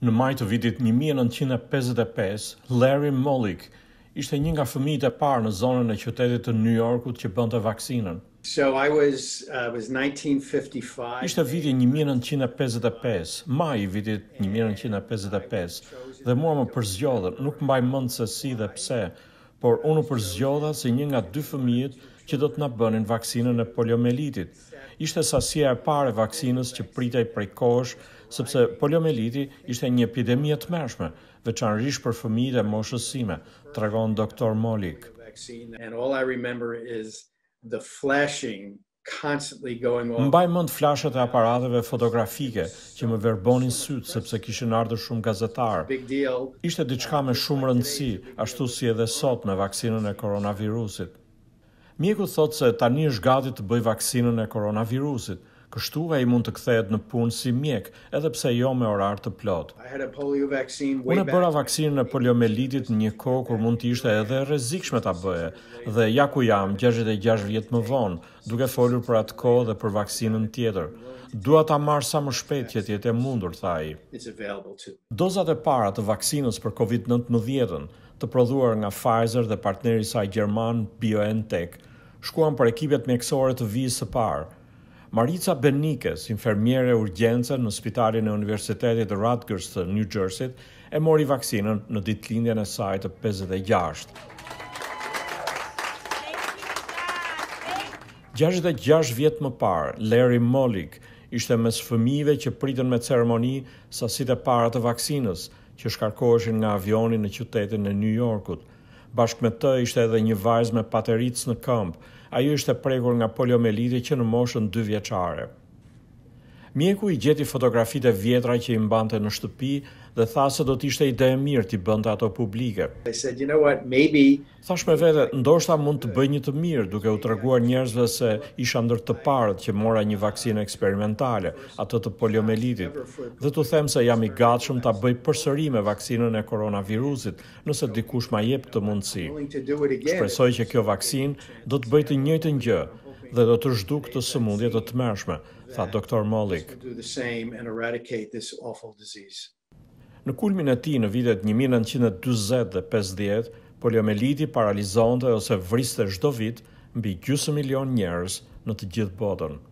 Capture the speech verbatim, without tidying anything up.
Në maj të vitit një mijë e nëntëqind e pesëdhjetë e pesë, Larry Mollick ishte një nga fëmijët e parë në zonën e qytetit të New Yorkut që bënte vaksinën. So I was uh, was nineteen fifty-five. Ishte viti një mijë e nëntëqind e pesëdhjetë e pesë, maj i vitit një mijë e nëntëqind e pesëdhjetë e pesë, dhe mua më përzgjodhën, nuk mbaj mend se si dhe pse, por unë u përzgjodha si një nga dy fëmijët që do të na bënin vaksinën e poliomelitit. Ishte sasia e parë e vaksinës që pritej prej kohësh, sepse poliomeliti ishte një epidemi e tmerrshme, veçanërisht për fëmijët e moshës sime, tregon doktor Mollick. And all I remember is the flashing constantly going on. Mbaj mend flashet e aparateve fotografike që më verbonin syt sepse kishin ardhur shumë gazetarë. Big deal. Ishte diçka me shumë rëndësi, ashtu si edhe sot me vaksinën e koronavirusit. Mjeku thotë se tani është gati të bëj vaksinën e koronavirusit, kështu ai mund të kthehet në punë si mjek, edhe pse jo me orar të plot. I had a polio vaccine way Unë back. bëra vaksinën e poliomelitit në një kohë kur mund të ishte edhe e rrezikshme ta bëje, dhe ja ku jam gjashtëdhjetë e gjashtë vjet më vonë, duke folur për atë kohë dhe për vaksinën tjetër. Dua ta marr sa më shpejt që të jetë e mundur, tha ai. It's available too. Dozat e para të vaksinës për kovid nëntëmbëdhjetë, të prodhuar nga Pfizer dhe partneri i saj gjerman BioNTech, shkuan për ekipet mjekësore të vijës së parë. Marica Benikes, infermiere urgjence në Spitalin e Universitetit Rutgers të New Jersey, e mori vaksinën në ditëlindjen e saj të pesëdhjetë e gjashtë. gjashtëdhjetë e gjashtë vjet më parë, Larry Mollick ishte mes fëmijëve që pritën me ceremoni sasitë e para të vaksinës, që shkarkoheshin nga avioni në qytetin e New Yorkut. Bashkë me të ishte edhe një vajzë me pateric në këmbë. Ajo ishte prekur nga poliomeliti që në moshën dy vjeçare. Mjeku i gjeti fotografitë e vjetra që i mbante në shtëpi dhe tha se do të ishte ide e mirë t'i bënte ato publike. I said, you know what, maybe Thash me vete, ndoshta mund të bëj një të mirë, duke u treguar njerëzve se isha ndër të parët që mora një vaksinë eksperimentale, atë të poliomelitit, dhe t'u them se jam i gatshëm ta bëj përsëri me vaksinën e koronavirusit, nëse dikush ma jep të mundësi. willing to do it again. Shpresoj që kjo vaksinë do të bëjë të njëjtën gjë dhe do të zhduk këtë sëmundje të tmerrshme, tha doktor Mollick. Do the same and eradicate this awful disease. Në kulmin e tij në vitet një mijë e nëntëqind e dyzet dhe pesëdhjetë, poliomeliti paralizonte ose vriste çdo vit mbi gjysmë milion njerëz në të gjithë botën.